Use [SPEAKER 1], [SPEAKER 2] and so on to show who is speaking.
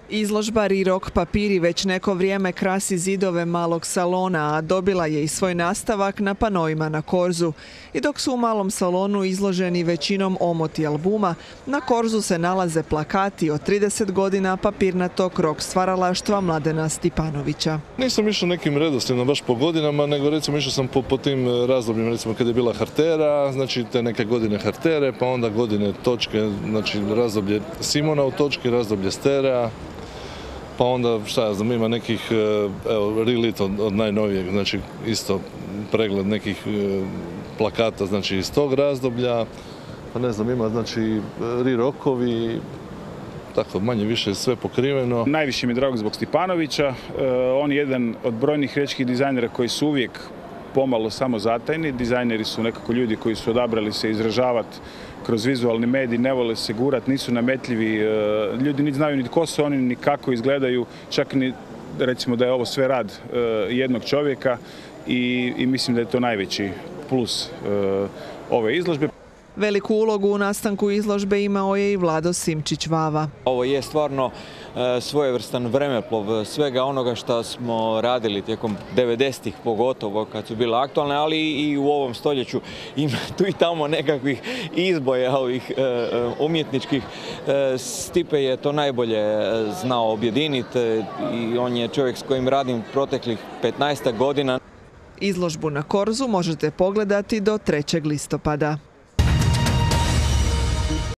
[SPEAKER 1] Izložba Rirok papiri već neko vrijeme krasi zidove malog salona, a dobila je i svoj nastavak na panoima na korzu. I dok su u malom salonu izloženi većinom omoti albuma, na korzu se nalaze plakati od 30 godina papirnatog rock stvaralaštva Mladena Stipanovića.
[SPEAKER 2] Nisam išao nekim redoslijedom baš po godinama, nego recimo išao sam po tim razdobljima, recimo kada je bila Hartera, znači te neke godine Hartere, pa onda godine točke, znači razdoblje Simona u točki, razdoblje Sterea. Pa onda, šta ja znam, ima nekih, evo, Relit od najnovijeg, znači isto pregled nekih plakata, znači iz tog razdoblja. Pa ne znam, ima, znači, Rirokovi, tako manje više sve pokriveno.
[SPEAKER 3] Najviše mi je drago zbog Stipanovića. On je jedan od brojnih riječkih dizajnera koji su uvijek pomalo samozatajni. Dizajneri su nekako ljudi koji su odabrali se izražavati kroz vizualni medij, ne vole se gurati, nisu nametljivi. Ljudi niti znaju ni tko su oni, ni kako izgledaju, čak ni recimo da je ovo sve rad jednog čovjeka i mislim da je to najveći plus ove izložbe.
[SPEAKER 1] Veliku ulogu u nastanku izložbe imao je i Vlado Simčić-Vava.
[SPEAKER 4] Ovo je stvarno svojevrstan vremeplov svega onoga što smo radili tijekom 90-ih, pogotovo kad su bile aktualne, ali i u ovom stoljeću ima tu i tamo nekakvih izboja ovih umjetničkih. Stipe je to najbolje znao objediniti i on je čovjek s kojim radim proteklih 15 godina.
[SPEAKER 1] Izložbu na korzu možete pogledati do 3. listopada.